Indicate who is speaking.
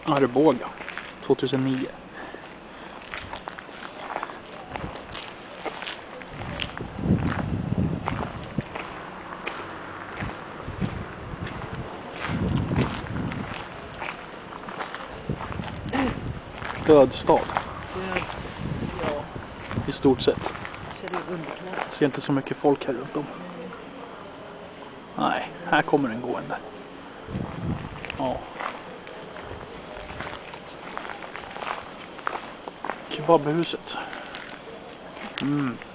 Speaker 1: Arboga 2009. Dödstad.
Speaker 2: Ja.
Speaker 1: I stort sett.
Speaker 2: Ser det underkläder?
Speaker 1: Ser inte så mycket folk här runt om. Nej, här kommer den gående. Ja. Kebabhuset.